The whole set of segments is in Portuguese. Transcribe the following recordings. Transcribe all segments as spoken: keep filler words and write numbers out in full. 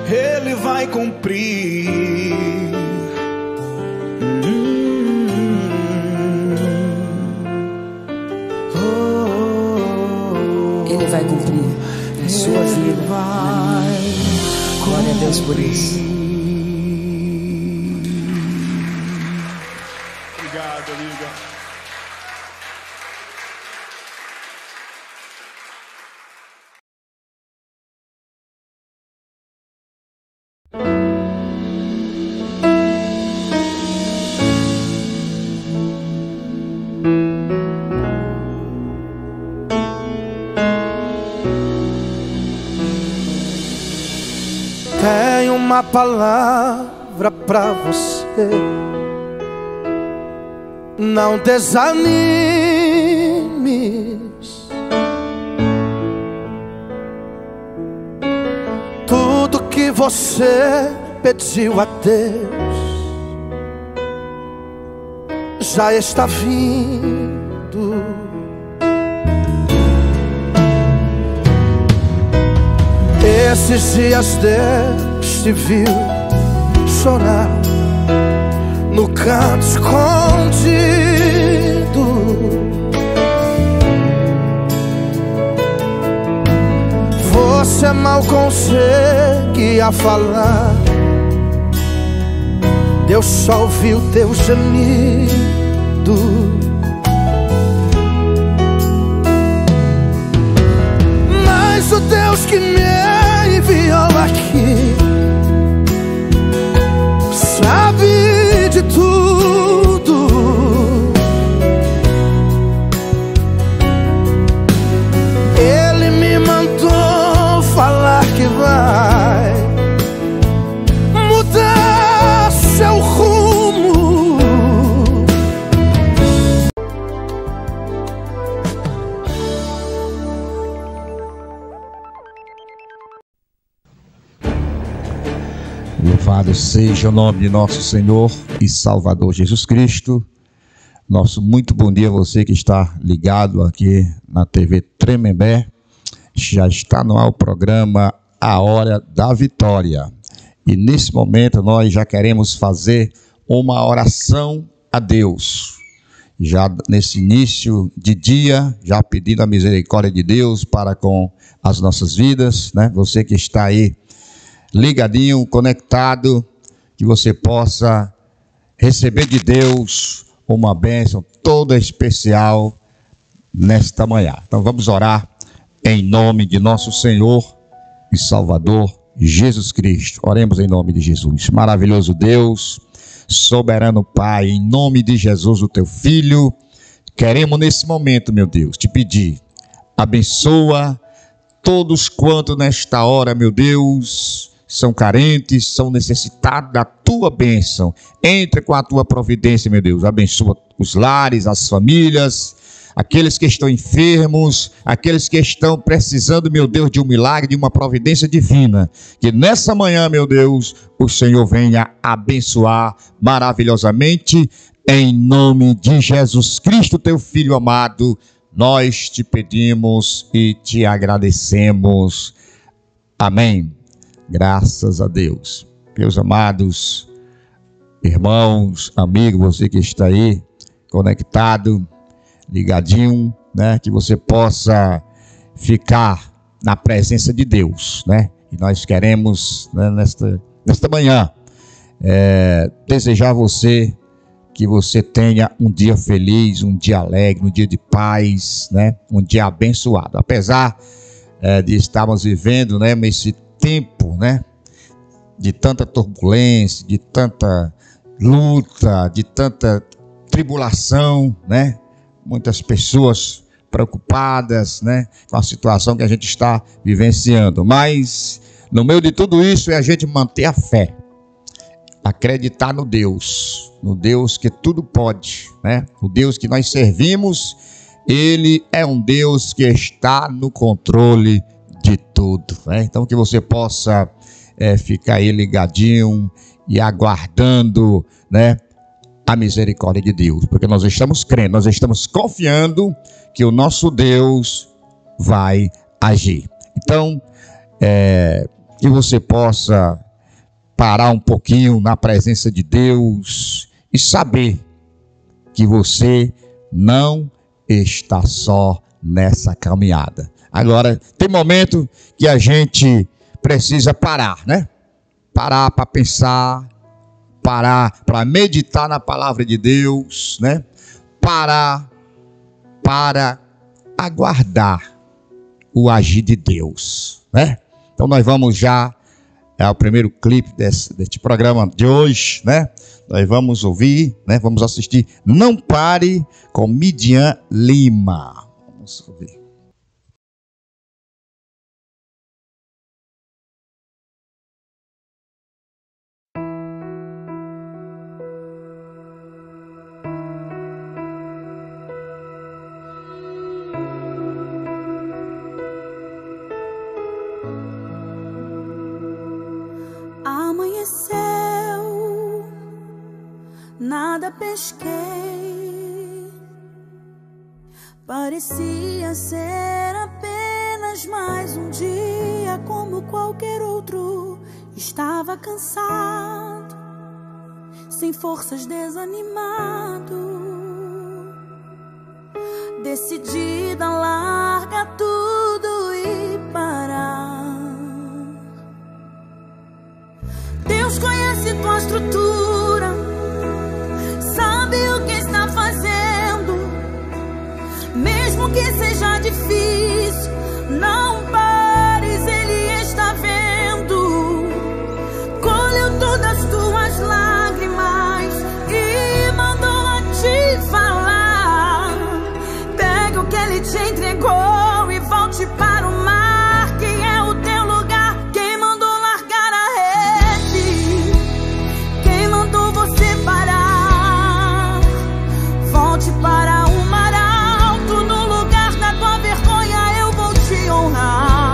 Ele vai cumprir. Ele vai cumprir a sua vida. Glória a Deus por isso. Obrigado, amiga. Tenho uma palavra pra você. Não desanimes. Tudo que você pediu a Deus já está vindo. Esses dias Deus te viu chorar no canto escondido. Você mal conseguia falar, Deus só ouviu teu gemido. Mas o Deus que me enviou aqui sabe de tudo. Ele me mandou falar que vai mudar seu rumo. Louvado seja o nome de nosso Senhor e Salvador Jesus Cristo. Nosso muito bom dia a você que está ligado aqui na T V Tremembé. Já está no ar o programa A Hora da Vitória. E nesse momento nós já queremos fazer uma oração a Deus. Já nesse início de dia, já pedindo a misericórdia de Deus para com as nossas vidas, né? Você que está aí ligadinho, conectado, que você possa receber de Deus uma bênção toda especial nesta manhã. Então vamos orar em nome de nosso Senhor e Salvador Jesus Cristo. Oremos em nome de Jesus. Maravilhoso Deus, soberano Pai, em nome de Jesus, o teu Filho, queremos nesse momento, meu Deus, te pedir, abençoa todos quanto nesta hora, meu Deus, são carentes, são necessitados da tua bênção. Entre com a tua providência, meu Deus. Abençoa os lares, as famílias, aqueles que estão enfermos, aqueles que estão precisando, meu Deus, de um milagre, de uma providência divina. Que nessa manhã, meu Deus, o Senhor venha abençoar maravilhosamente. Em nome de Jesus Cristo, teu Filho amado, nós te pedimos e te agradecemos. Amém. Graças a Deus. Meus amados irmãos, amigos, você que está aí conectado, ligadinho, né? Que você possa ficar na presença de Deus, né? E nós queremos, né, nesta, nesta manhã, é, desejar a você que você tenha um dia feliz, um dia alegre, um dia de paz, né? Um dia abençoado. Apesar é, de estarmos vivendo, né, esse tempo, né, de tanta turbulência, de tanta luta, de tanta tribulação, né? Muitas pessoas preocupadas, né, com a situação que a gente está vivenciando. Mas no meio de tudo isso é a gente manter a fé, acreditar no Deus, no Deus que tudo pode, né? O Deus que nós servimos, Ele é um Deus que está no controle de tudo, né? Então que você possa é, ficar aí ligadinho e aguardando, né, a misericórdia de Deus, porque nós estamos crendo, nós estamos confiando que o nosso Deus vai agir. Então, é, que você possa parar um pouquinho na presença de Deus e saber que você não está só nessa caminhada. Agora, tem momento que a gente precisa parar, né? Parar para pensar, parar para meditar na palavra de Deus, né? Parar para aguardar o agir de Deus, né? Então nós vamos já, é o primeiro clipe desse, deste programa de hoje, né? Nós vamos ouvir, né? Vamos assistir Não Pare com Midian Lima. Vamos ouvir. Amanheceu, nada pesquei, parecia ser apenas mais um dia como qualquer outro. Estava cansado, sem forças, desanimado, decidida a largar tudo e parar. Deus conhece tua estrutura, sabe o que está fazendo. Mesmo que seja difícil, não pares, Ele está vendo. Colheu todas as tuas lágrimas e mandou a te falar. Pega o que Ele te entregou e volte para o mar, que é o teu lugar. Quem mandou largar a rede? Quem mandou você parar? Volte para o mar alto, no lugar da tua vergonha eu vou te honrar.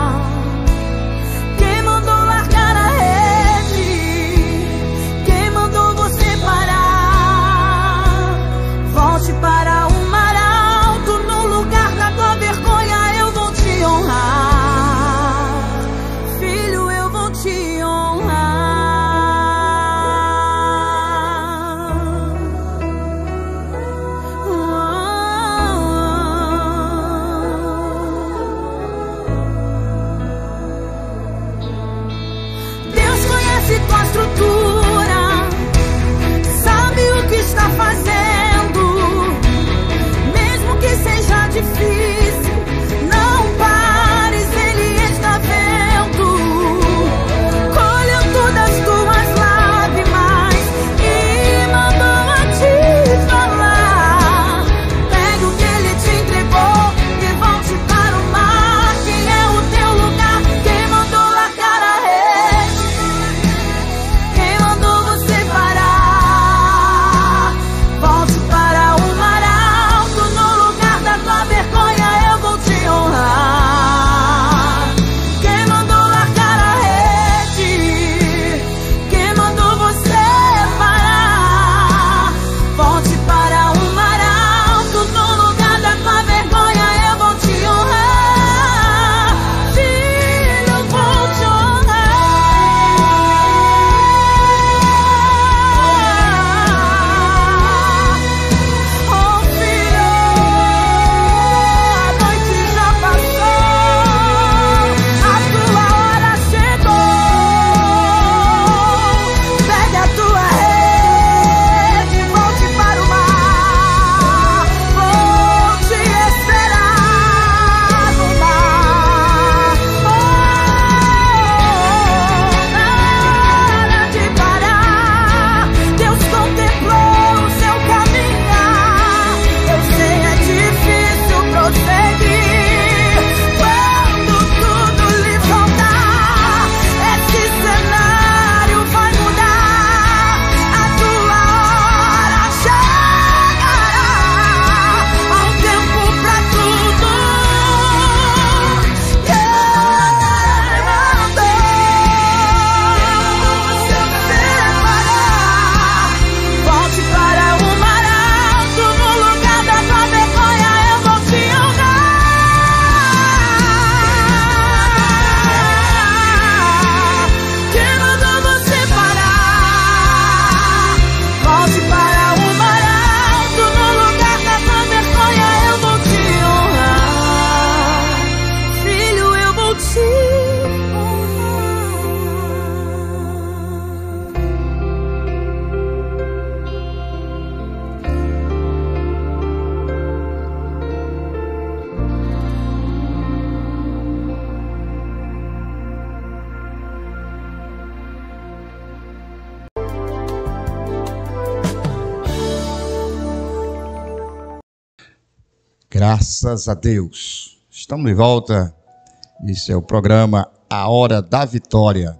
Graças a Deus. Estamos de volta. Esse é o programa A Hora da Vitória.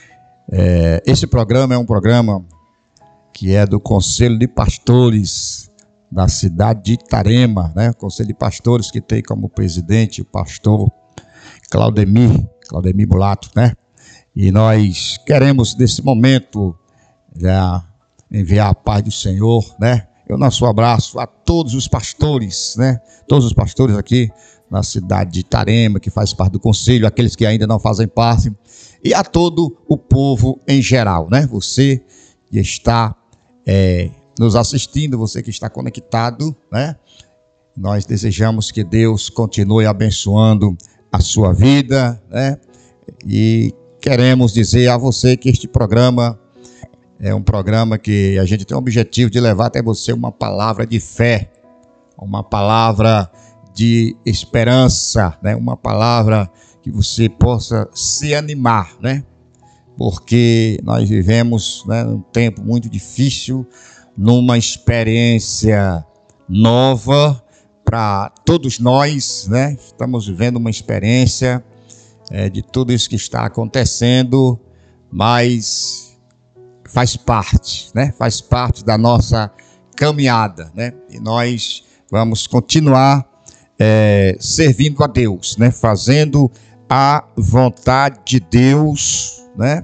É, esse programa é um programa que é do Conselho de Pastores da cidade de Itarema, né? O Conselho de Pastores que tem como presidente o pastor Claudemir, Claudemir Mulato, né? E nós queremos, nesse momento, já enviar a paz do Senhor, né? Eu nosso abraço a todos os pastores, né? Todos os pastores aqui na cidade de Itarema, que faz parte do conselho, aqueles que ainda não fazem parte, e a todo o povo em geral, né? Você que está é, nos assistindo, você que está conectado, né? Nós desejamos que Deus continue abençoando a sua vida, né? E queremos dizer a você que este programa é um programa que a gente tem o objetivo de levar até você uma palavra de fé, uma palavra de esperança, né? Uma palavra que você possa se animar, né? Porque nós vivemos, né, um tempo muito difícil, numa experiência nova para todos nós, né? Estamos vivendo uma experiência é, de tudo isso que está acontecendo, mas faz parte, né? Faz parte da nossa caminhada, né? E nós vamos continuar é, servindo a Deus, né? Fazendo a vontade de Deus, né?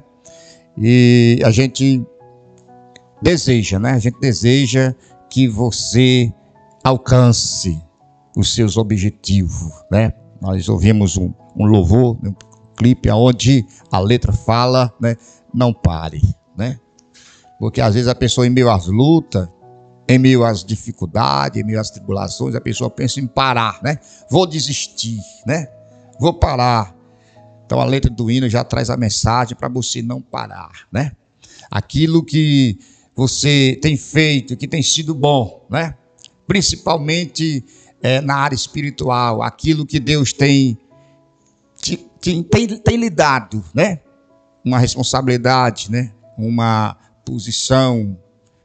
E a gente deseja, né? A gente deseja que você alcance os seus objetivos, né? Nós ouvimos um, um louvor, um clipe onde a letra fala, né? Não pare, né? Porque às vezes a pessoa, em meio às lutas, em meio às dificuldades, em meio às tribulações, a pessoa pensa em parar, né? Vou desistir, né? Vou parar. Então a letra do hino já traz a mensagem para você não parar, né? Aquilo que você tem feito, que tem sido bom, né? Principalmente é, na área espiritual, aquilo que Deus tem, te, te, tem, tem lhe dado, né? Uma responsabilidade, né? Uma posição,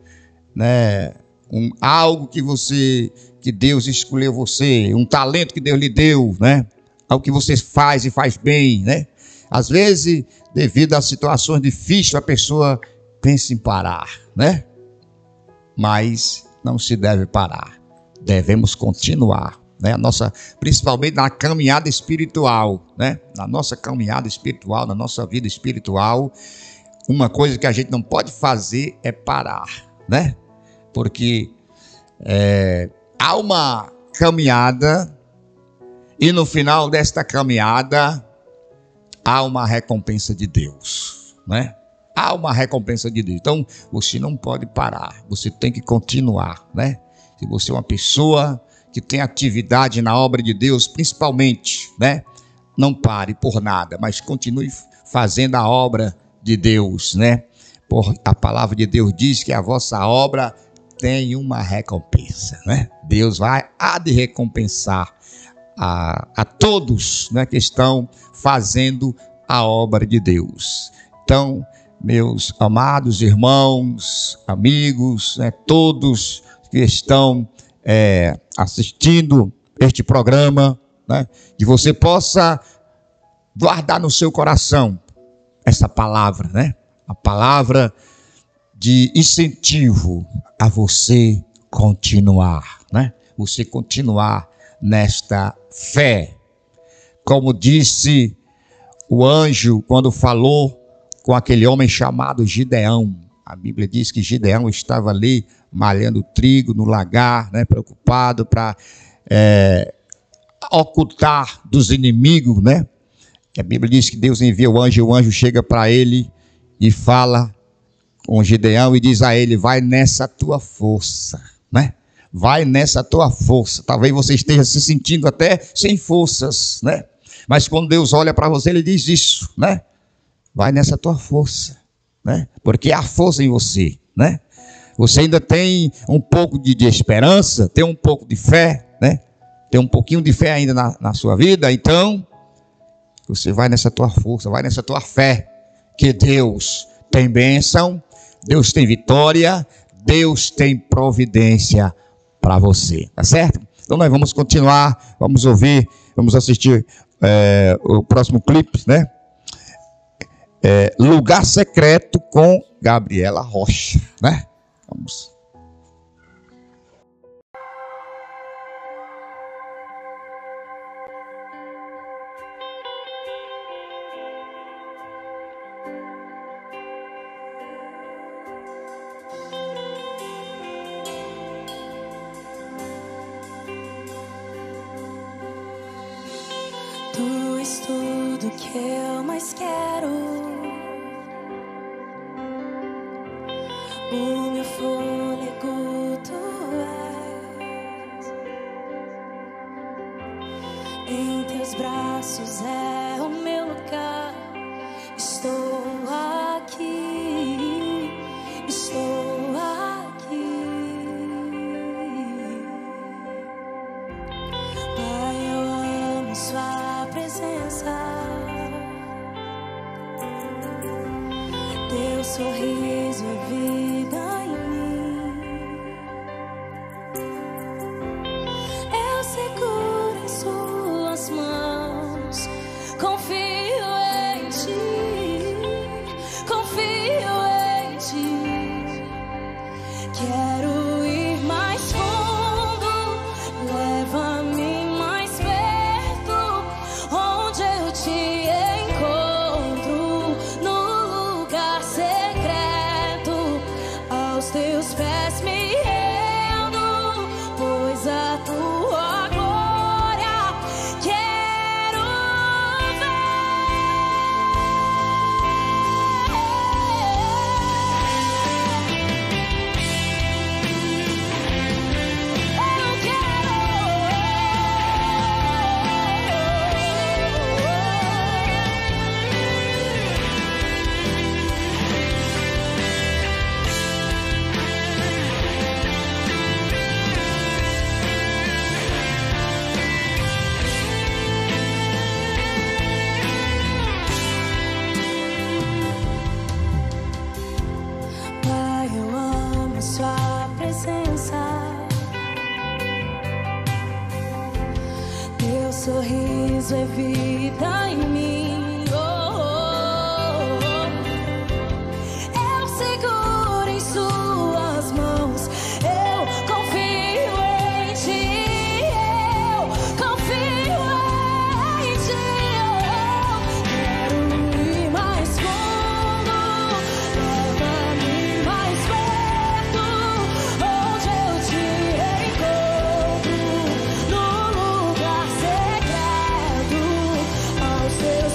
né? Um, algo que você, que Deus escolheu você, um talento que Deus lhe deu, né? Algo que você faz e faz bem, né? Às vezes, devido a situações difíceis, a pessoa pensa em parar, né? Mas não se deve parar. Devemos continuar, né? A nossa, principalmente na caminhada espiritual, né? Na nossa caminhada espiritual, na nossa vida espiritual, uma coisa que a gente não pode fazer é parar, né? Porque é, há uma caminhada e no final desta caminhada há uma recompensa de Deus, né? Há uma recompensa de Deus. Então você não pode parar, você tem que continuar, né? Se você é uma pessoa que tem atividade na obra de Deus, principalmente, né? Não pare por nada, mas continue fazendo a obra de Deus, né? Por, a palavra de Deus diz que a vossa obra tem uma recompensa, né? Deus vai há de recompensar a, a todos, né, que estão fazendo a obra de Deus. Então, meus amados irmãos, amigos, né, todos que estão é, assistindo este programa, né, que você possa guardar no seu coração essa palavra, né? A palavra de incentivo a você continuar, né? Você continuar nesta fé. Como disse o anjo quando falou com aquele homem chamado Gideão. A Bíblia diz que Gideão estava ali malhando trigo no lagar, né? Preocupado para é, ocultar dos inimigos, né? A Bíblia diz que Deus envia o anjo, e o anjo chega para ele e fala com Gideão e diz a ele: vai nessa tua força, né? Vai nessa tua força. Talvez você esteja se sentindo até sem forças, né? Mas quando Deus olha para você, ele diz isso, né? Vai nessa tua força, né? Porque há força em você, né? Você ainda tem um pouco de, de esperança, tem um pouco de fé, né? Tem um pouquinho de fé ainda na, na sua vida, então você vai nessa tua força, vai nessa tua fé, que Deus tem bênção, Deus tem vitória, Deus tem providência para você, tá certo? Então nós vamos continuar, vamos ouvir, vamos assistir é, o próximo clipe, né? É, Lugar Secreto com Gabriela Rocha, né? Vamos. Tu és tudo que eu mais quero. O meu fôlego tu és. Em teus braços é o meu lugar. Estou aqui, estou aqui. Pai, eu amo sua presença. Teu sorriso é vida em mim. Eu seguro em suas mãos. Confio em ti, confio em ti. Quero ir mais fundo, leva-me mais perto, onde eu te encontro, no lugar secreto. Aos teus pés me rendo, pois a tua glória quero Pai, eu amo sua presença. Teu sorriso é vida em mim. Oh, oh, oh. Eu seguro em suas mãos. Eu confio em ti. Eu confio em ti. Eu quero ir mais fundo, leva-me mais perto, onde eu te encontro, no lugar secreto. Aos teus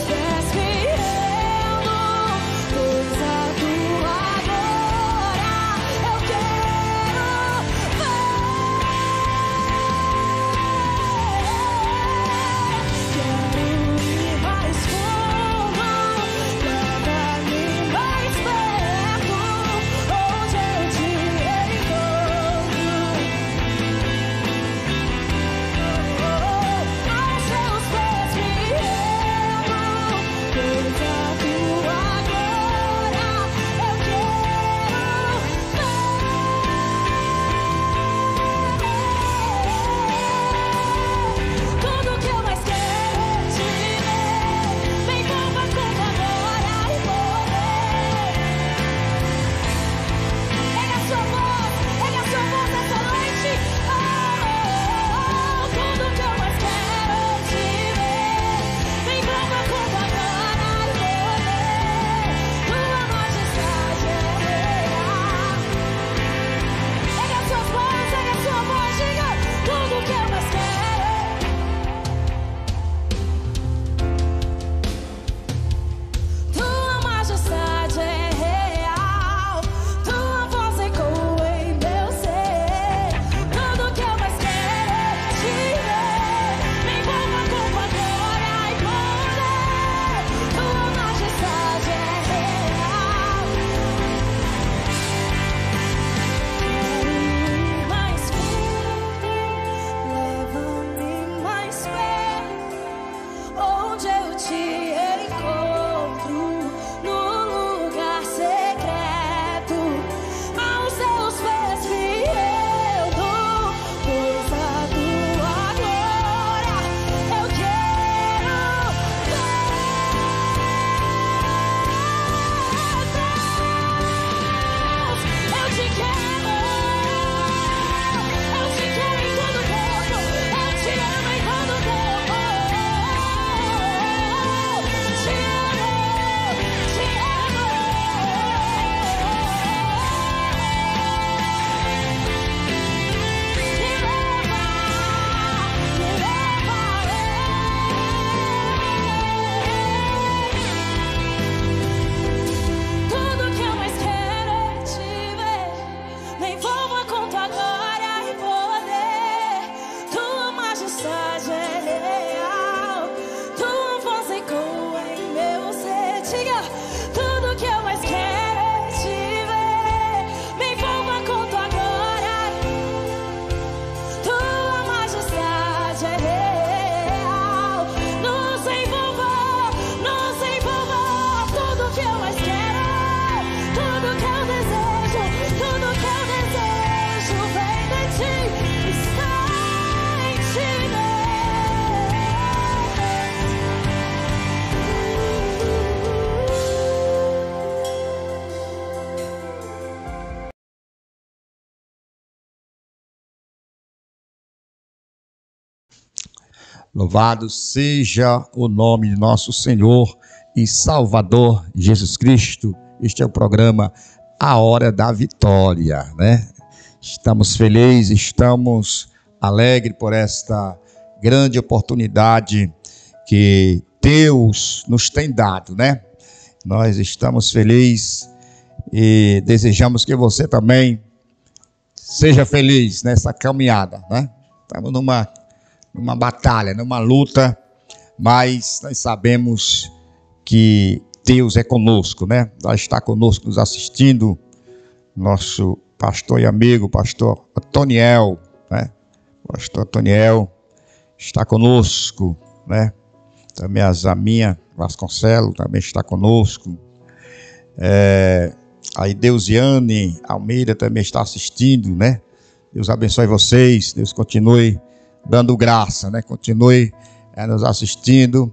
Louvado seja o nome de nosso Senhor e Salvador Jesus Cristo. Este é o programa A Hora da Vitória, né? Estamos felizes, estamos alegres por esta grande oportunidade que Deus nos tem dado, né? Nós estamos felizes e desejamos que você também seja feliz nessa caminhada, né? Estamos numa, numa batalha, numa luta, mas nós sabemos que Deus é conosco, né? Nós está conosco nos assistindo, nosso pastor e amigo, pastor Antoniel, né? Pastor Antoniel está conosco, né? Também a Zaminha Vasconcelos também está conosco. É, a Deusiane Almeida também está assistindo, né? Deus abençoe vocês, Deus continue dando graça, né? Continue é, nos assistindo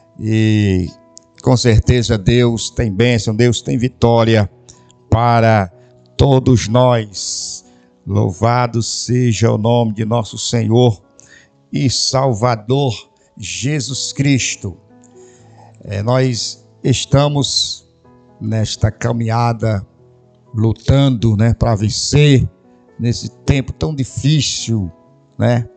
e com certeza Deus tem bênção, Deus tem vitória para todos nós. Louvado seja o nome de nosso Senhor e Salvador Jesus Cristo. É, nós estamos nesta caminhada lutando, né, para vencer nesse tempo tão difícil, né?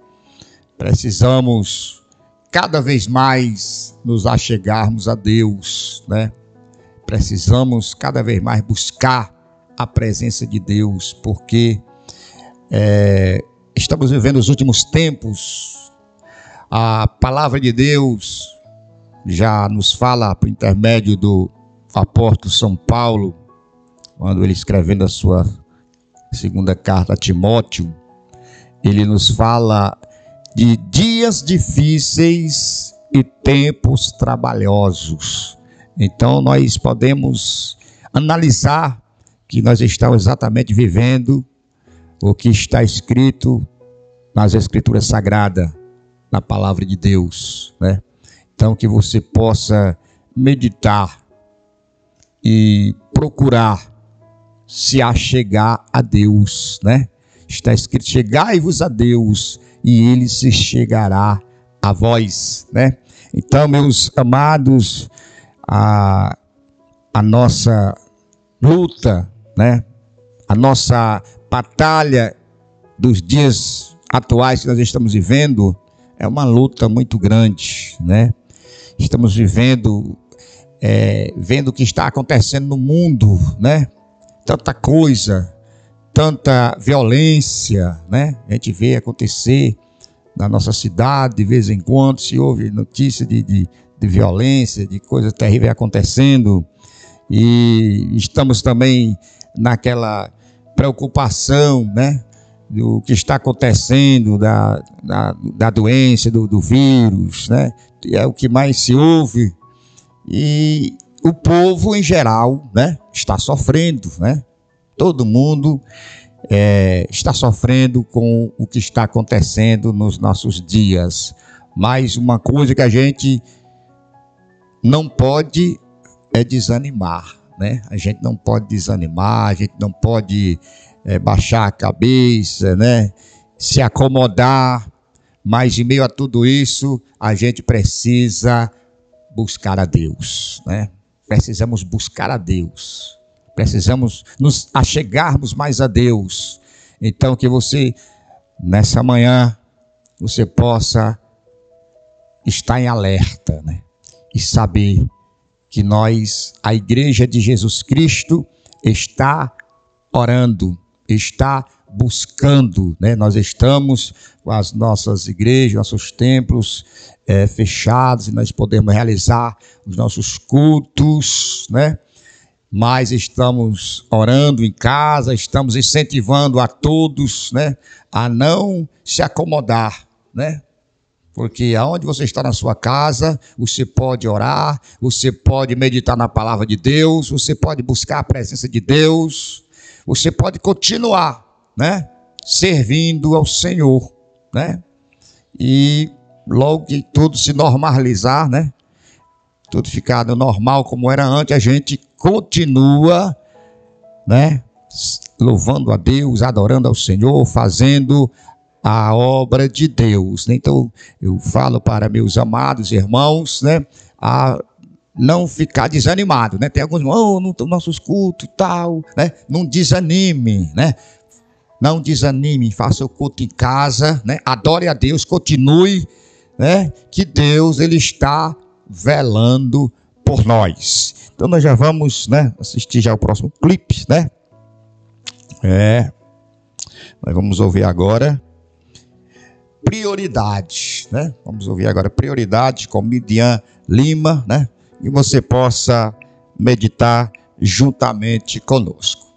Precisamos cada vez mais nos achegarmos a Deus, né? Precisamos cada vez mais buscar a presença de Deus, porque é, estamos vivendo os últimos tempos. A palavra de Deus já nos fala por intermédio do apóstolo São Paulo, quando ele escrevendo a sua segunda carta a Timóteo, ele nos fala de dias difíceis e tempos trabalhosos. Então nós podemos analisar que nós estamos exatamente vivendo o que está escrito nas Escrituras Sagradas, na palavra de Deus, né? Então que você possa meditar e procurar se achegar a Deus, né? Está escrito: chegai-vos a Deus e Ele se chegará a vós, né? Então, meus amados, a, a nossa luta, né? A nossa batalha dos dias atuais que nós estamos vivendo é uma luta muito grande, né? Estamos vivendo, é, vendo o que está acontecendo no mundo, né? Tanta coisa, tanta violência, né? A gente vê acontecer na nossa cidade, de vez em quando se ouve notícia de, de, de violência, de coisas terríveis acontecendo, e estamos também naquela preocupação, né? Do que está acontecendo, da, da, da doença, do, do vírus, né? É o que mais se ouve, e o povo em geral, né, está sofrendo, né? Todo mundo é, está sofrendo com o que está acontecendo nos nossos dias. Mas uma coisa que a gente não pode é desanimar, né? A gente não pode desanimar, a gente não pode é, baixar a cabeça, né? Se acomodar. Mas em meio a tudo isso, a gente precisa buscar a Deus, né? Precisamos buscar a Deus. Precisamos nos achegarmos mais a Deus. Então que você, nessa manhã, você possa estar em alerta, né? E saber que nós, a Igreja de Jesus Cristo, está orando, está buscando, né? Nós estamos com as nossas igrejas, nossos templos é, fechados, e nós podemos realizar os nossos cultos, né? Mas estamos orando em casa, estamos incentivando a todos, né, a não se acomodar, né? Porque aonde você está na sua casa, você pode orar, você pode meditar na palavra de Deus, você pode buscar a presença de Deus, você pode continuar, né, servindo ao Senhor, né? E logo que tudo se normalizar, né, tudo ficar normal como era antes, a gente continua, né, louvando a Deus, adorando ao Senhor, fazendo a obra de Deus, né? Então eu falo para meus amados irmãos, né, a não ficar desanimado, né? Tem alguns irmãos, oh, não estão nossos cultos e tal, né? Não desanime, né? Não desanime, faça o culto em casa, né? Adore a Deus, continue, né? Que Deus, ele está velando por nós. Então nós já vamos, né, assistir já o próximo clipe, né? É. Nós vamos ouvir agora Prioridade, né? Vamos ouvir agora Prioridade com Midian Lima, né? E você possa meditar juntamente conosco.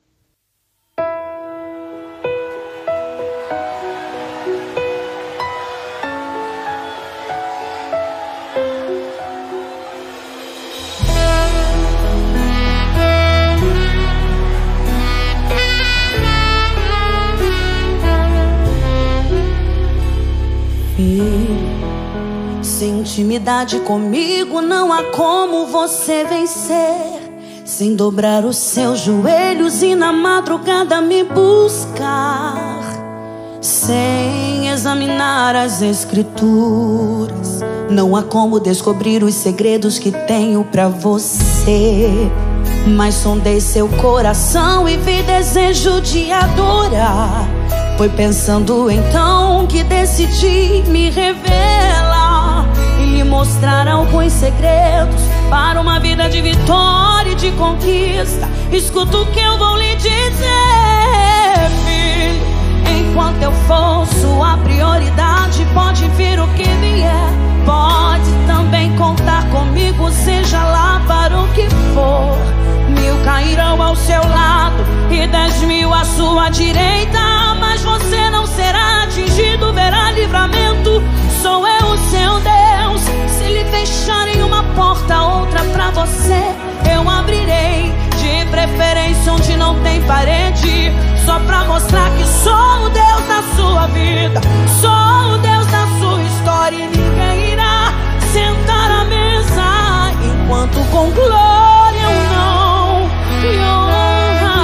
Sem intimidade comigo não há como você vencer, sem dobrar os seus joelhos e na madrugada me buscar, sem examinar as escrituras, não há como descobrir os segredos que tenho pra você. Mas sondei seu coração e vi desejo de adorar. Foi pensando então que decidi me revelar e lhe mostrar alguns segredos para uma vida de vitória e de conquista. Escuta o que eu vou lhe dizer, filho. Enquanto eu for sua prioridade, pode vir o que vier, pode também contar comigo, seja lá para o que for. Mil cairão ao seu lado e dez mil à sua direita, mas você não será atingido, verá livramento. Sou eu o seu Deus. Se lhe fecharem uma porta, outra pra você eu abrirei, de preferência onde não tem parede, só pra mostrar que sou o Deus da sua vida, sou o Deus da sua história, e ninguém irá sentar à mesa enquanto com glória eu não me honra.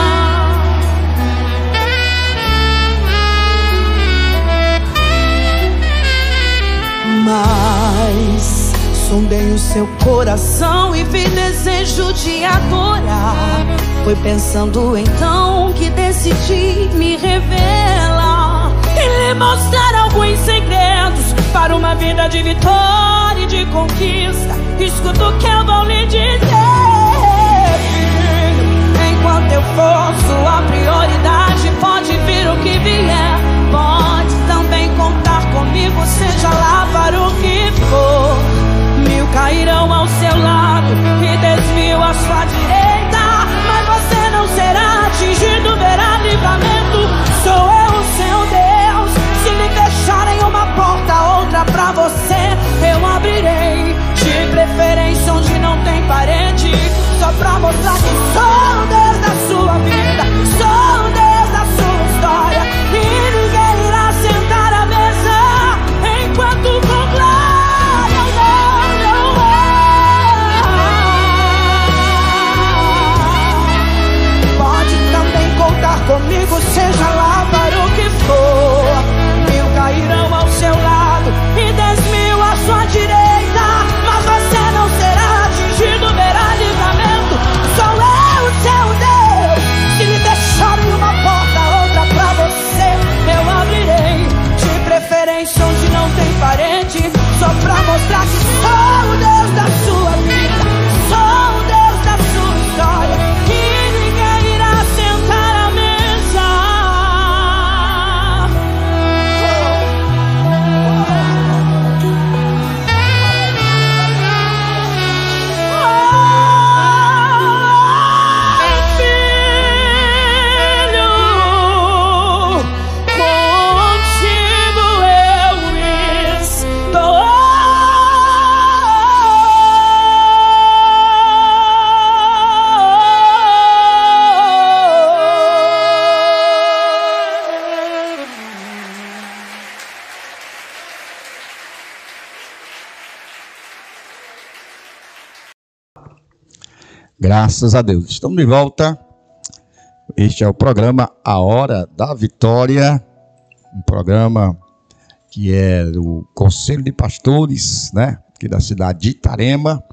Mas sondei o seu coração e vi desejo de adorar. Foi pensando então que decidi me revelar e lhe mostrar alguns segredos para uma vida de vitória e de conquista. Escuta o que eu vou lhe dizer, filho. Enquanto eu for sua prioridade, pode vir o que vier, pode também contar comigo, seja lá para o que for. Mil cairão ao seu lado e dez mil à sua direita, mas você não será atingido, verá livramento. Sou eu o seu Deus. Se lhe fecharem uma porta, outra pra você eu abrirei, de preferência onde não tem parede, só pra mostrar que sou o Deus da sua vida, sou o Deus da sua história, e ninguém irá sentar à mesa enquanto com glória eu não, não é. Pode também contar comigo, seja lá para o que for. Mil cairão ao seu lado e dez mil à sua direita, mas você não será atingido, verá livramento. Sou eu o seu Deus. Se lhe deixarem uma porta, outra pra você eu abrirei, de preferência onde não tem parede, só pra mostrar que sou o Deus da sua vida, sou o Deus da sua história, e ninguém irá sentar à mesa. Graças a Deus. Estamos de volta. Este é o programa A Hora da Vitória, um programa que é do Conselho de Pastores, né, aqui da cidade de Itarema.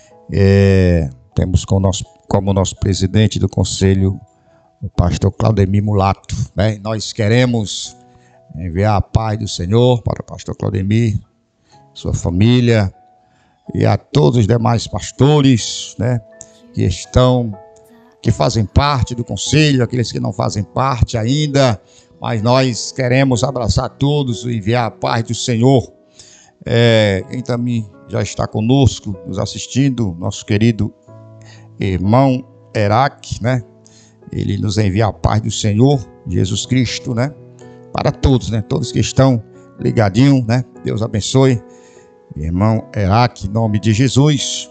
É, temos como nosso, como nosso presidente do Conselho o pastor Claudemir Mulato, né? Nós queremos enviar a paz do Senhor para o pastor Claudemir, sua família e a todos os demais pastores, né, que estão, que fazem parte do conselho, aqueles que não fazem parte ainda, mas nós queremos abraçar todos e enviar a paz do Senhor. É, quem também já está conosco, nos assistindo, nosso querido irmão Eraque, né? Ele nos envia a paz do Senhor Jesus Cristo, né? Para todos, né? Todos que estão ligadinhos, né? Deus abençoe. Irmão Eraque, em nome de Jesus.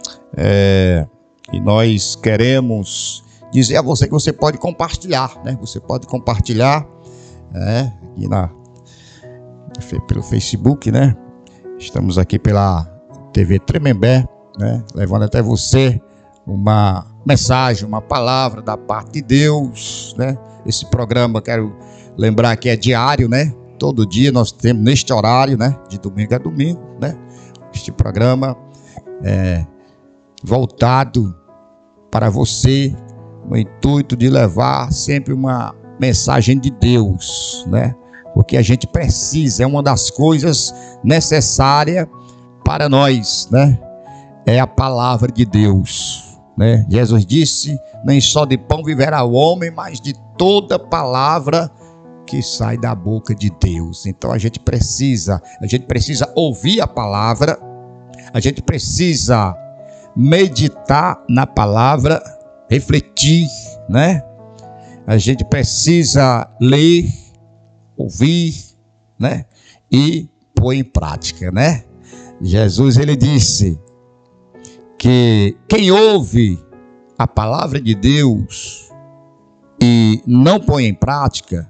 É, e nós queremos dizer a você que você pode compartilhar, né? Você pode compartilhar, né? Aqui na, pelo Facebook, né? Estamos aqui pela T V Tremembé, né? Levando até você uma mensagem, uma palavra da parte de Deus, né? Esse programa, quero lembrar que é diário, né? Todo dia nós temos neste horário, né? De domingo a domingo, né? Este programa é voltado para você no intuito de levar sempre uma mensagem de Deus, né? Porque a gente precisa, é uma das coisas necessárias para nós, né? É a palavra de Deus. Né? Jesus disse, nem só de pão viverá o homem, mas de toda palavra que sai da boca de Deus. Então a gente precisa, a gente precisa ouvir a palavra, a gente precisa meditar na palavra, refletir, né? A gente precisa ler, ouvir, né? E pôr em prática, né? Jesus, ele disse que quem ouve a palavra de Deus e não põe em prática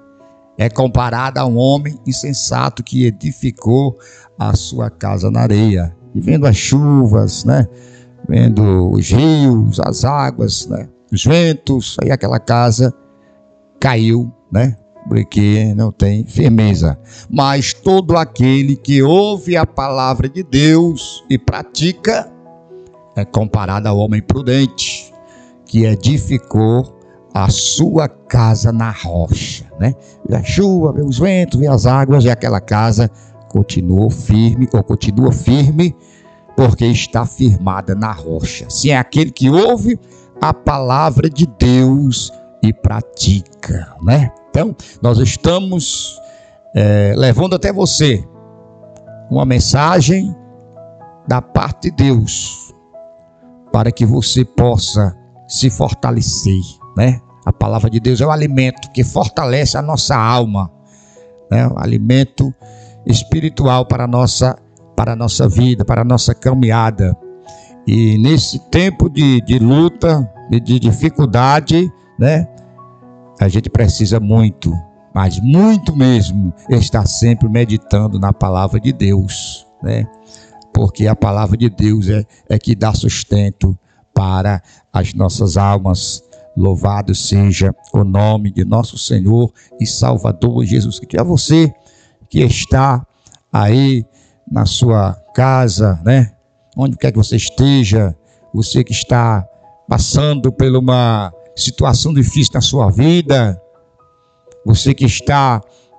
é comparado a um homem insensato que edificou a sua casa na areia. E vendo as chuvas, né? Vendo os rios, as águas, né? Os ventos, aí aquela casa caiu, né? Porque não tem firmeza. Mas todo aquele que ouve a palavra de Deus e pratica é comparado ao homem prudente que edificou a sua casa na rocha, né? Vê a chuva, vê os ventos, vê as águas, e aquela casa continuou firme, ou continua firme, porque está firmada na rocha. Se é aquele que ouve a palavra de Deus e pratica, né? Então, nós estamos é, levando até você uma mensagem da parte de Deus, para que você possa se fortalecer, né? A palavra de Deus é o alimento que fortalece a nossa alma, né? O alimento espiritual para a nossa, para a nossa vida, para a nossa caminhada. E nesse tempo de, de luta, de, de dificuldade, né? A gente precisa muito, mas muito mesmo, estar sempre meditando na palavra de Deus, né? Porque a palavra de Deus é, é que dá sustento para as nossas almas. Louvado seja o nome de nosso Senhor e Salvador Jesus Cristo. A você que está aí na sua casa, né? Onde quer que você esteja, você que está passando por uma situação difícil na sua vida, você que está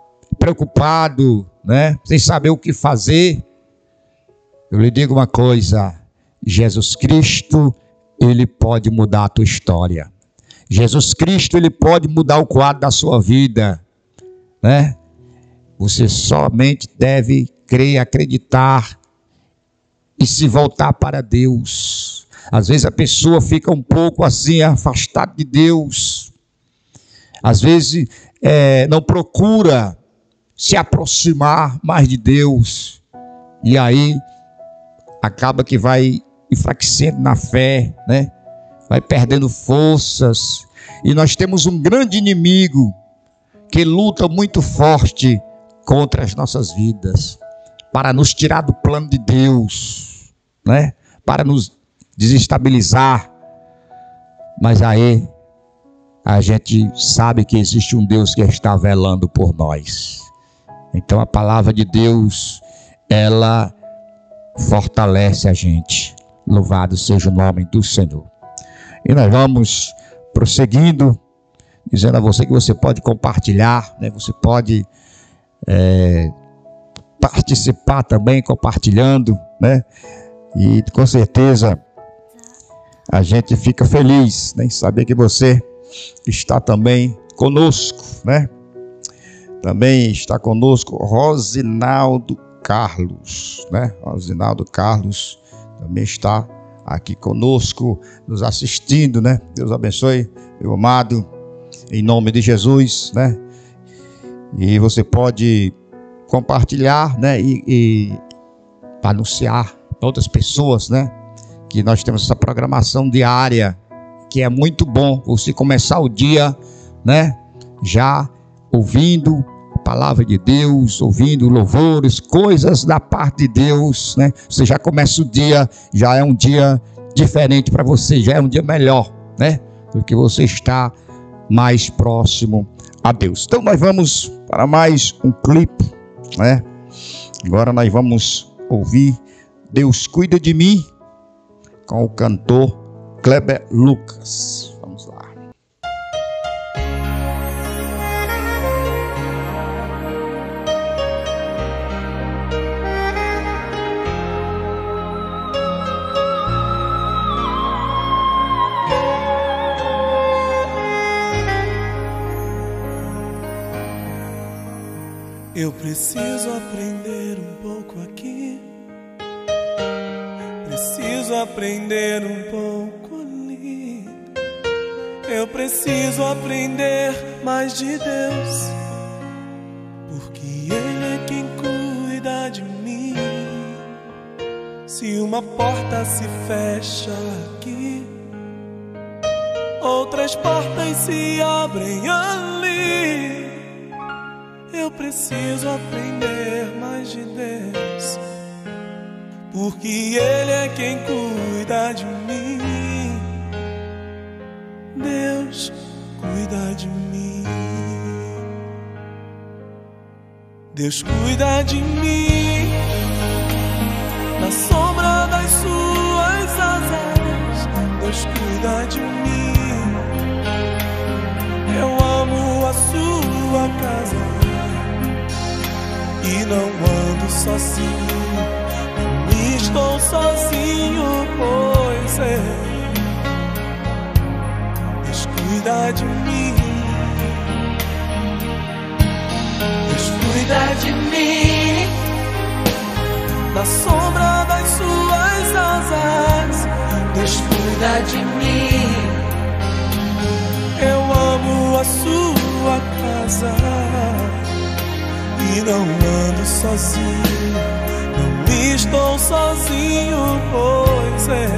preocupado, né? Sem saber o que fazer, eu lhe digo uma coisa: Jesus Cristo, ele pode mudar a tua história. Jesus Cristo, ele pode mudar o quadro da sua vida, né? Você somente deve crer, acreditar e se voltar para Deus. Às vezes a pessoa fica um pouco assim, afastada de Deus. Às vezes é, não procura se aproximar mais de Deus. E aí acaba que vai enfraquecendo na fé, né? Vai perdendo forças. E nós temos um grande inimigo que luta muito forte contra as nossas vidas, para nos tirar do plano de Deus, né? Para nos desestabilizar. Mas aí a gente sabe que existe um Deus que está velando por nós. Então a palavra de Deus, ela fortalece a gente. Louvado seja o nome do Senhor. E nós vamos prosseguindo, dizendo a você que você pode compartilhar, né? Você pode é, participar também, compartilhando, né? E com certeza a gente fica feliz, né, em saber que você está também conosco, né? Também está conosco Rosinaldo Carlos, né? Rosinaldo Carlos também está aqui conosco, nos assistindo, né? Deus abençoe, meu amado, em nome de Jesus, né? E você pode compartilhar, né? E, e anunciar para outras pessoas, né? Que nós temos essa programação diária, que é muito bom você começar o dia, né? Já ouvindo a palavra de Deus, ouvindo louvores, coisas da parte de Deus, né? Você já começa o dia, já é um dia diferente para você, já é um dia melhor, né? Porque você está mais próximo a Deus. Então nós vamos para mais um clipe, né? Agora nós vamos ouvir Deus Cuida de Mim, com o cantor Kleber Lucas. Vamos lá. Eu preciso aprender um pouco aqui, preciso aprender um pouco ali. Eu preciso aprender mais de Deus, porque Ele é quem cuida de mim. Se uma porta se fecha aqui, outras portas se abrem ali. Eu preciso aprender mais de Deus, porque Ele é quem cuida de mim. Deus cuida de mim. Deus cuida de mim na sombra das suas asas. Deus cuida de mim. Eu amo a sua casa e não ando sozinho. Estou sozinho, pois é. Deus cuida de mim. Deus cuida de mim na sombra das suas asas. Deus cuida de mim. Eu amo a sua casa e não ando sozinho. Estou sozinho, pois é.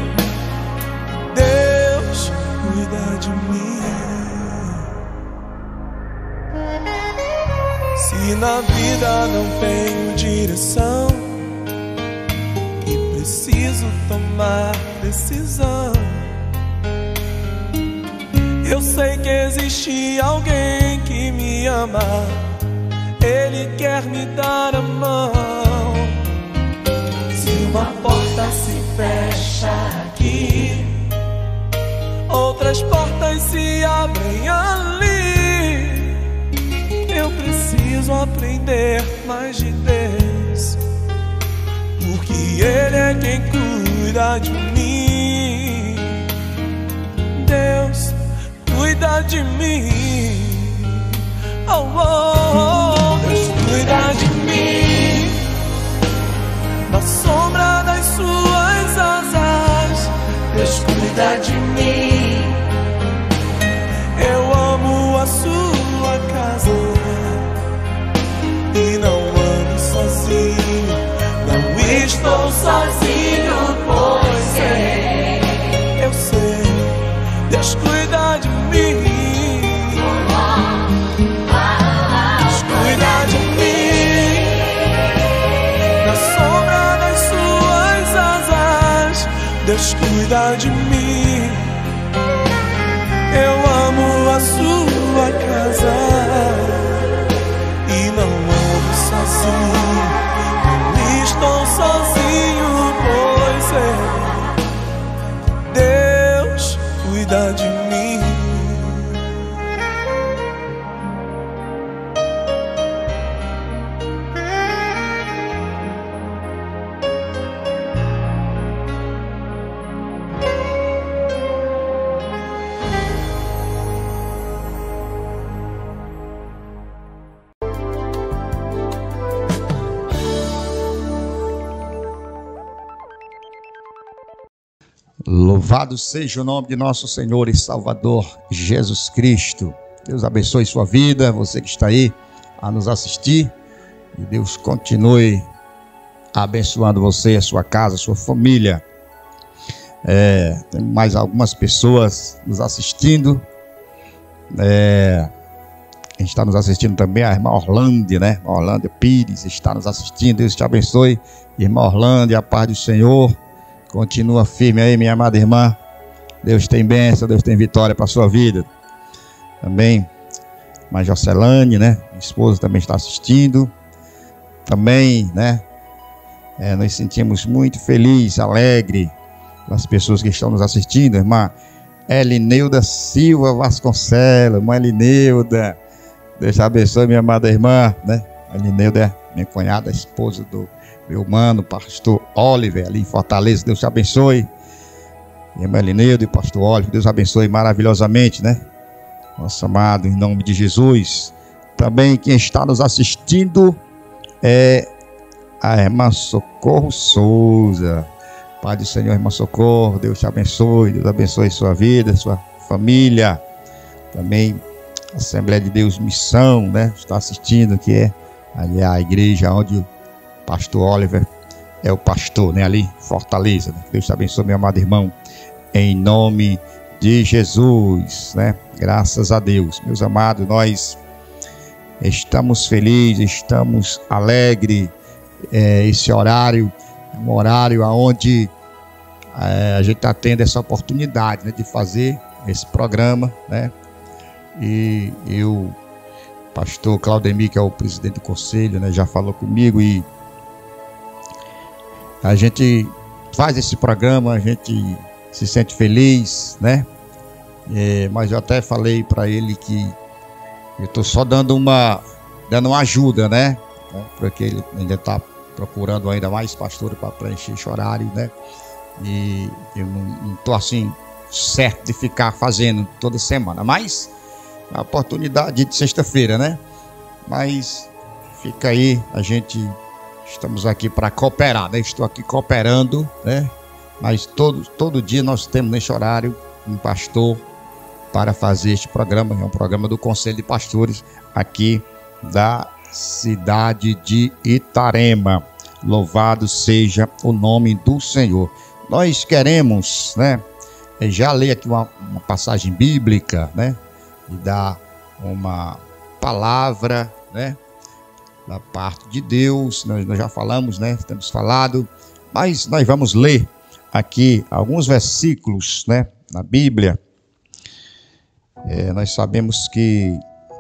Deus cuida de mim. Se na vida não tenho direção e preciso tomar decisão, eu sei que existe alguém que me ama. Ele quer me dar a mão. Uma porta se fecha aqui, outras portas se abrem ali. Eu preciso aprender mais de Deus, porque Ele é quem cuida de mim. Deus cuida de mim. Oh, oh, oh. Deus cuida de mim na sombra das suas asas. Deus cuida de mim. Eu amo a sua casa e não ando sozinho. Não estou sozinho, pois sei. Eu sei, Deus cuida de mim. Deus cuida de mim na sombra das suas asas. Deus cuida de mim. Eu amo Louvado seja o nome de nosso Senhor e Salvador Jesus Cristo. Deus abençoe sua vida, você que está aí a nos assistir. E Deus continue abençoando você, a sua casa, a sua família. É, tem mais algumas pessoas nos assistindo. É, a gente está nos assistindo também, a irmã Orlândia, né? Orlândia Pires está nos assistindo. Deus te abençoe, irmã Orlândia, a paz do Senhor. Continua firme aí, minha amada irmã. Deus tem bênção, Deus tem vitória para a sua vida. Também, irmã Jocelane, né? Minha esposa também está assistindo. Também, né? É, nós sentimos muito feliz, alegre das pessoas que estão nos assistindo. Irmã Elineuda Silva Vasconcelos, irmã Elineuda. Deus te abençoe, minha amada irmã, né? Elineuda é minha cunhada, esposa do meu mano, pastor Oliver, ali em Fortaleza. Deus te abençoe. Irmã Elineuda e pastor Oliver, Deus abençoe maravilhosamente, né? Nosso amado, em nome de Jesus. Também quem está nos assistindo é a irmã Socorro Souza. Pai do Senhor, irmã Socorro, Deus te abençoe, Deus abençoe sua vida, sua família. Também a Assembleia de Deus Missão, né? Está assistindo, que é ali a igreja onde o pastor Oliver é o pastor, né? Ali, Fortaleza. Né? Deus te abençoe, meu amado irmão, em nome de Jesus, né? Graças a Deus. Meus amados, nós estamos felizes, estamos alegres. É, esse horário é um horário onde é, a gente está tendo essa oportunidade, né, de fazer esse programa, né? E eu, pastor Claudemir, que é o presidente do conselho, né, já falou comigo, e a gente faz esse programa, a gente se sente feliz, né? É, mas eu até falei para ele que eu estou só dando uma, dando uma ajuda, né? Porque ele ainda está procurando ainda mais pastores para preencher esse horário, né? E eu não estou assim certo de ficar fazendo toda semana, mas a oportunidade de sexta-feira, né? Mas fica aí, a gente estamos aqui para cooperar, né? Estou aqui cooperando, né? Mas todo, todo dia nós temos nesse horário um pastor para fazer este programa. É um programa do Conselho de Pastores aqui da cidade de Itarema. Louvado seja o nome do Senhor. Nós queremos, né, já ler aqui uma, uma passagem bíblica, né, e dar uma palavra, né, da parte de Deus. Nós, nós já falamos, né, temos falado, mas nós vamos ler aqui alguns versículos, né, na Bíblia. É, nós sabemos que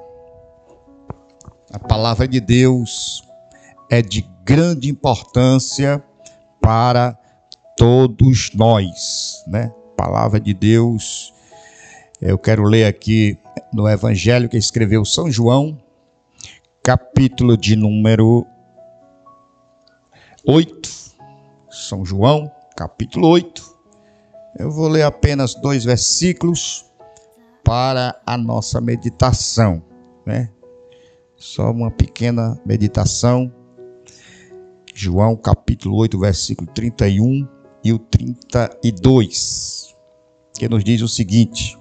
a palavra de Deus é de grande importância para todos nós, né? Palavra de Deus, eu quero ler aqui no Evangelho que escreveu São João, capítulo de número oito. São João, capítulo oito. Eu vou ler apenas dois versículos para a nossa meditação, né? Só uma pequena meditação. João capítulo oito, versículo trinta e um e o trinta e dois, que nos diz o seguinte: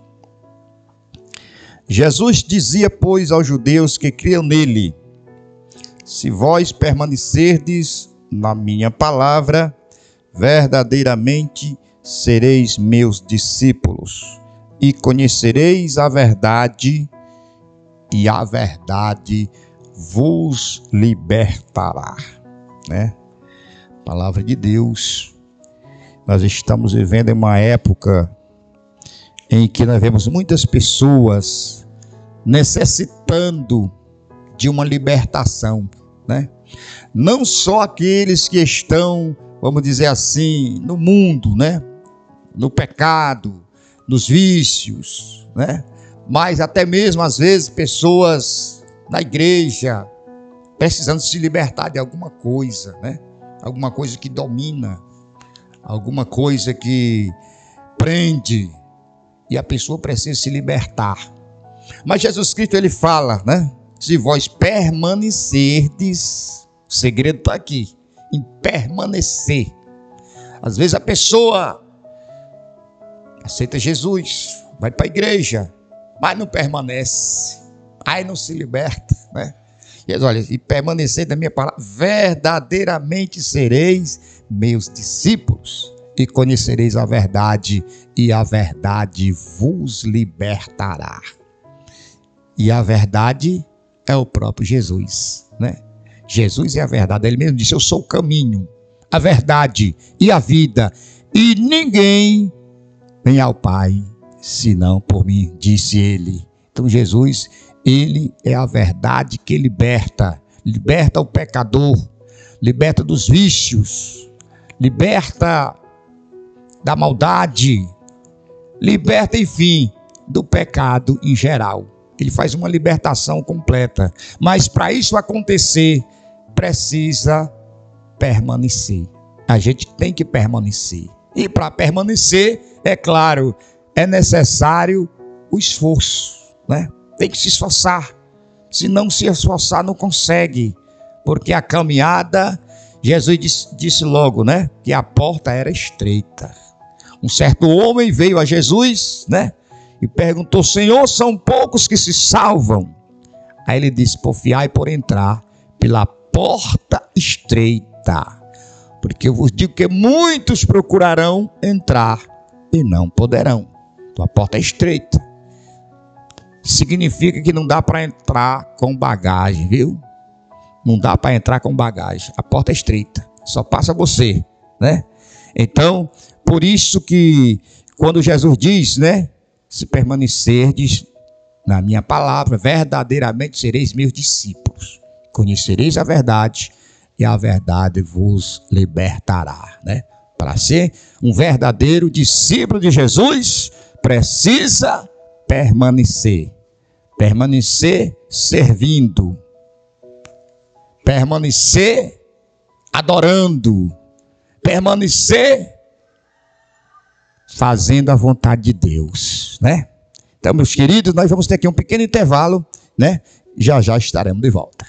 Jesus dizia, pois, aos judeus que criam nele: se vós permanecerdes na minha palavra, verdadeiramente sereis meus discípulos, e conhecereis a verdade, e a verdade vos libertará, né? Palavra de Deus. Nós estamos vivendo em uma época em que nós vemos muitas pessoas necessitando de uma libertação, né? Não só aqueles que estão, vamos dizer assim, no mundo, né? No pecado, nos vícios, né? Mas até mesmo às vezes pessoas na igreja precisando se libertar de alguma coisa, né? Alguma coisa que domina, alguma coisa que prende, e a pessoa precisa se libertar. Mas Jesus Cristo, ele fala, né? Se vós permanecerdes, o segredo está aqui, em permanecer. Às vezes a pessoa aceita Jesus, vai para a igreja, mas não permanece, aí não se liberta, né? E olha, e permanecer da minha palavra, verdadeiramente sereis meus discípulos e conhecereis a verdade, e a verdade vos libertará. E a verdade é o próprio Jesus, né? Jesus é a verdade. Ele mesmo disse: eu sou o caminho, a verdade e a vida, e ninguém vem ao Pai senão por mim, disse ele. Então Jesus, ele é a verdade que liberta, liberta o pecador, liberta dos vícios, liberta da maldade, liberta, enfim, do pecado em geral. Ele faz uma libertação completa, mas para isso acontecer, precisa permanecer. A gente tem que permanecer. E para permanecer, é claro, é necessário o esforço, né? Tem que se esforçar. Se não se esforçar, não consegue. Porque a caminhada, Jesus disse, disse logo, né? Que a porta era estreita. Um certo homem veio a Jesus, né? E perguntou: Senhor, são poucos que se salvam? Aí ele disse: porfiai por entrar pela porta estreita, porque eu vos digo que muitos procurarão entrar e não poderão. Então a porta é estreita. Significa que não dá para entrar com bagagem, viu? Não dá para entrar com bagagem. A porta é estreita, só passa você, né? Então, por isso que quando Jesus diz, né? Se permanecerdes na minha palavra, verdadeiramente sereis meus discípulos. Conhecereis a verdade e a verdade vos libertará, né? Para ser um verdadeiro discípulo de Jesus, precisa permanecer. Permanecer servindo. Permanecer adorando. Permanecer fazendo a vontade de Deus, né? Então, meus queridos, nós vamos ter aqui um pequeno intervalo, né? Já já estaremos de volta.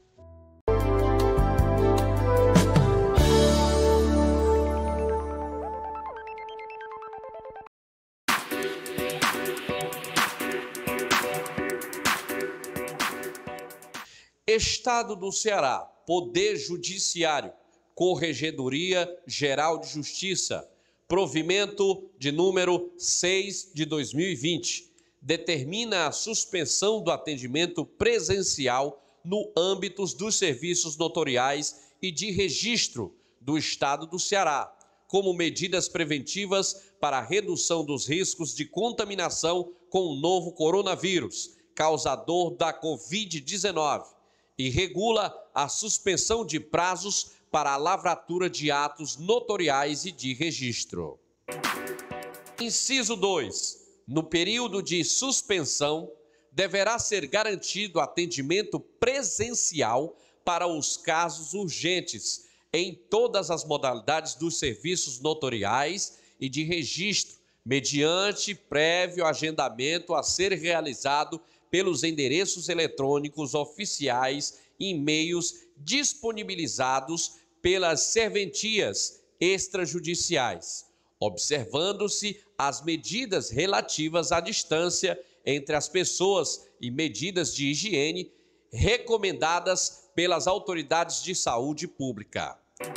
Estado do Ceará, Poder Judiciário, Corregedoria Geral de Justiça, provimento de número seis de dois mil e vinte, determina a suspensão do atendimento presencial no âmbito dos serviços notoriais e de registro do Estado do Ceará, como medidas preventivas para a redução dos riscos de contaminação com o novo coronavírus, causador da covid dezenove, e regula a suspensão de prazos para a lavratura de atos notoriais e de registro. Inciso dois. No período de suspensão, deverá ser garantido atendimento presencial para os casos urgentes em todas as modalidades dos serviços notoriais e de registro, mediante prévio agendamento a ser realizado pelos endereços eletrônicos oficiais e meios disponibilizados pelas serventias extrajudiciais, observando-se as medidas relativas à distância entre as pessoas e medidas de higiene recomendadas pelas autoridades de saúde pública.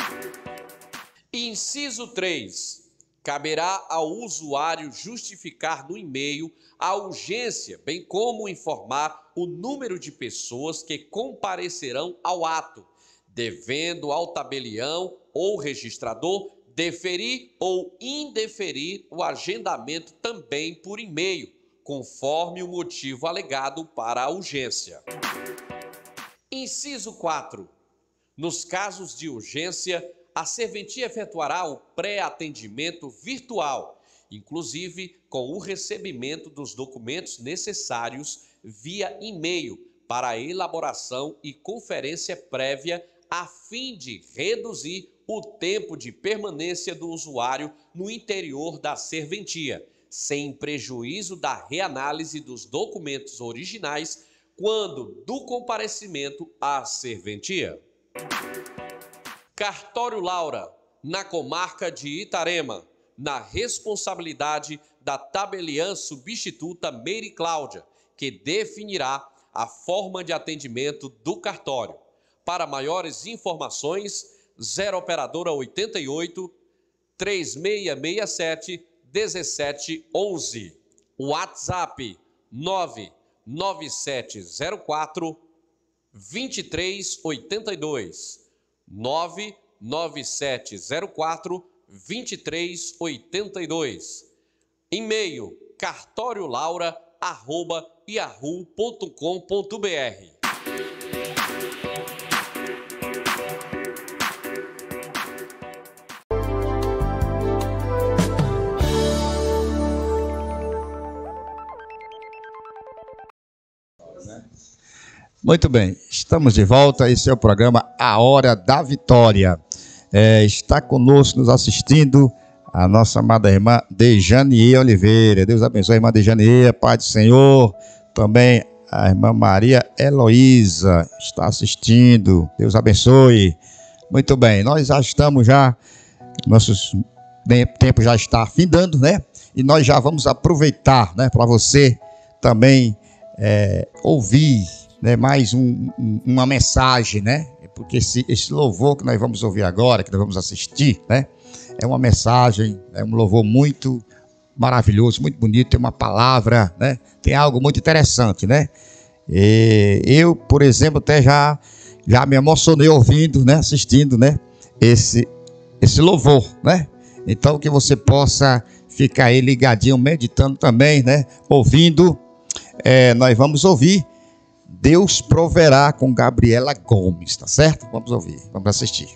Inciso três. Caberá ao usuário justificar no e-mail a urgência, bem como informar o número de pessoas que comparecerão ao ato, devendo ao tabelião ou registrador deferir ou indeferir o agendamento também por e-mail, conforme o motivo alegado para a urgência. Inciso quatro. Nos casos de urgência, a serventia efetuará o pré-atendimento virtual, inclusive com o recebimento dos documentos necessários via e-mail para a elaboração e conferência prévia, a fim de reduzir o tempo de permanência do usuário no interior da serventia, sem prejuízo da reanálise dos documentos originais quando do comparecimento à serventia. Cartório Laura, na comarca de Itarema, na responsabilidade da tabeliã substituta Meire Cláudia, que definirá a forma de atendimento do cartório. Para maiores informações, zero operadora oitenta e oito, três seis seis sete, um sete um um. WhatsApp nove nove sete zero quatro, dois três oito dois. nove nove sete zero quatro, dois três oito dois. E-mail cartóriolaura arroba yahoo ponto com ponto br. Muito bem, estamos de volta. Esse é o programa A Hora da Vitória. É, está conosco, nos assistindo, a nossa amada irmã Dejanie Oliveira. Deus abençoe a irmã Dejanie, Pai do Senhor. Também a irmã Maria Heloísa está assistindo. Deus abençoe. Muito bem, nós já estamos já, nosso tempo já está findando, né? E nós já vamos aproveitar, né, para você também é, ouvir, né, mais um, um, uma mensagem, né? Porque esse, esse louvor que nós vamos ouvir agora, que nós vamos assistir, né? É uma mensagem, é um louvor muito maravilhoso, muito bonito, tem uma palavra, né? Tem algo muito interessante, né? E eu, por exemplo, até já, já me emocionei ouvindo, né? Assistindo, né? Esse, esse louvor, né? Então que você possa ficar aí ligadinho, meditando também, né? Ouvindo, é, nós vamos ouvir Deus Proverá com Gabriela Gomes, tá certo? Vamos ouvir, vamos assistir.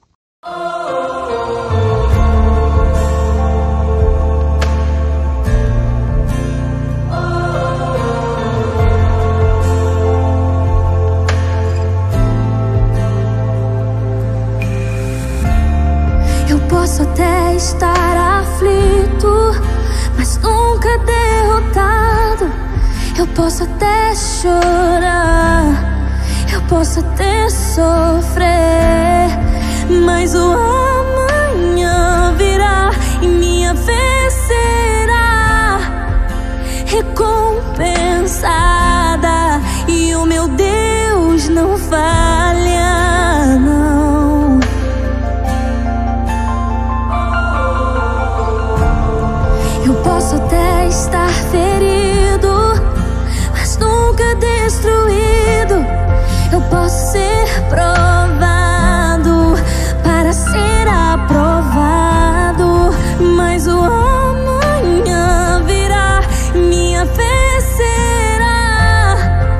Eu posso até estar aflito, mas nunca derrotado. Eu posso até chorar, eu posso até sofrer, mas o amanhã virá e minha vez será recompensada. E o meu Deus não falha, não. Eu posso até estar ferido, nunca destruído. Eu posso ser provado para ser aprovado, mas o amanhã virá, minha vez será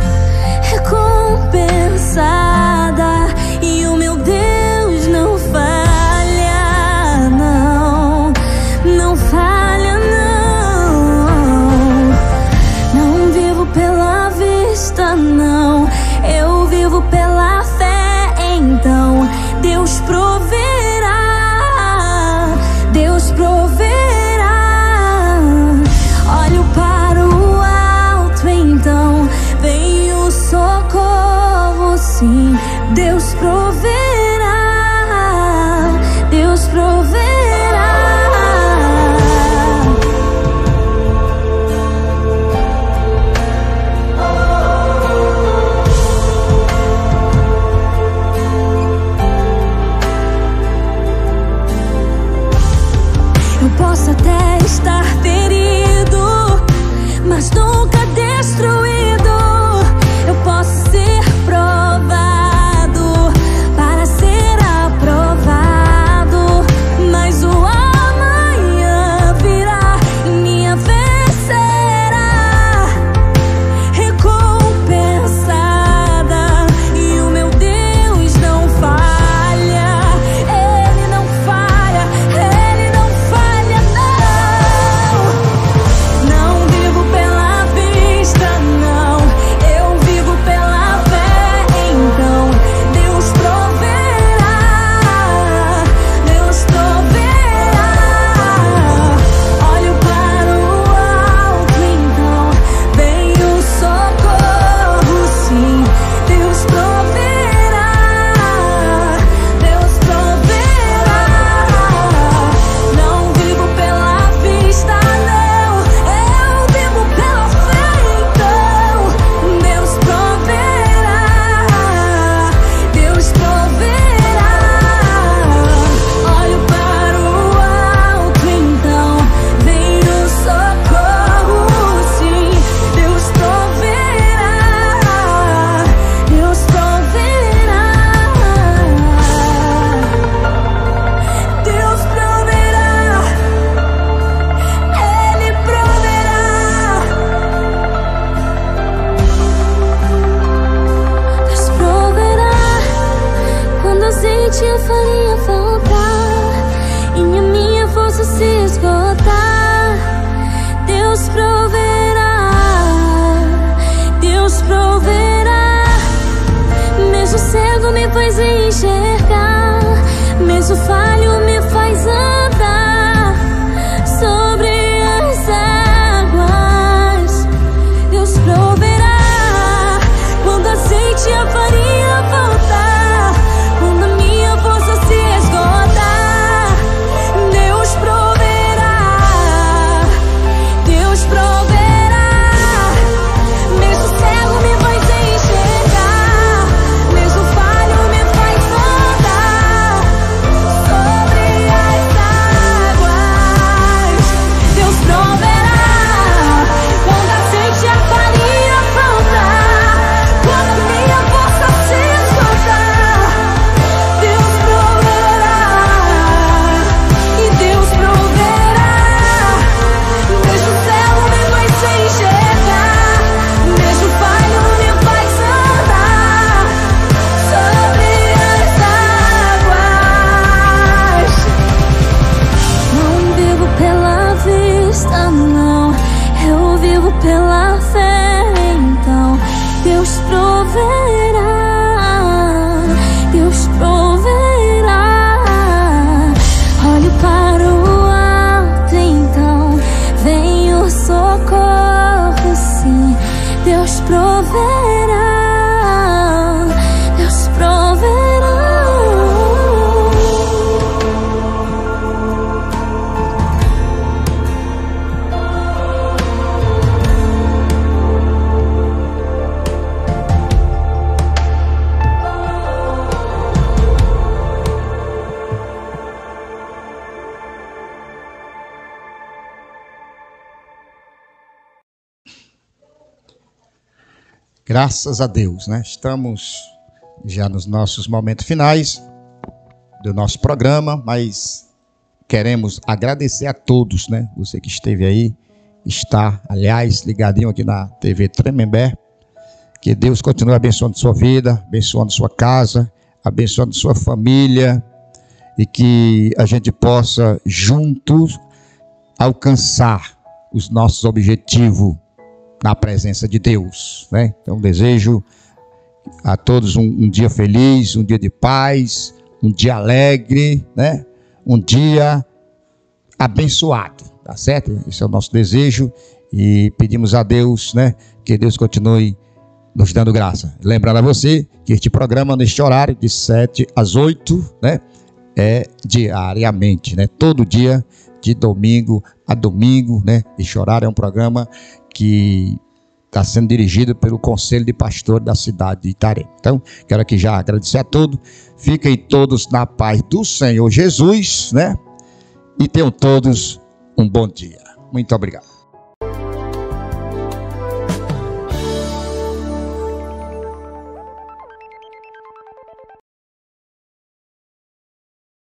recompensada. E o meu Deus não falha, não, não falha, não. Não vivo pela vista, não, eu vivo pela fé. Então Deus proverá, Deus proverá. Olho para o alto, então vem o socorro, sim. Deus proverá, Deus proverá. Posso até estar ferido, mas nunca destruído. Eu posso ser provado para proverá, Deus proverá. Graças a Deus, né? Estamos já nos nossos momentos finais do nosso programa, mas queremos agradecer a todos, né? Você que esteve aí, está, aliás, ligadinho aqui na T V Tremembé. Que Deus continue abençoando sua vida, abençoando sua casa, abençoando sua família, e que a gente possa juntos alcançar os nossos objetivos na presença de Deus, né? Então desejo a todos um, um dia feliz, um dia de paz, um dia alegre, né? Um dia abençoado, tá certo? Esse é o nosso desejo e pedimos a Deus, né? Que Deus continue nos dando graça. Lembrando a você que este programa neste horário de sete às oito, né? É diariamente, né? Todo dia, de domingo a domingo, né? Este horário é um programa que está sendo dirigido pelo Conselho de Pastor da cidade de Itarema. Então, quero aqui já agradecer a todos. Fiquem todos na paz do Senhor Jesus, né? E tenham todos um bom dia. Muito obrigado.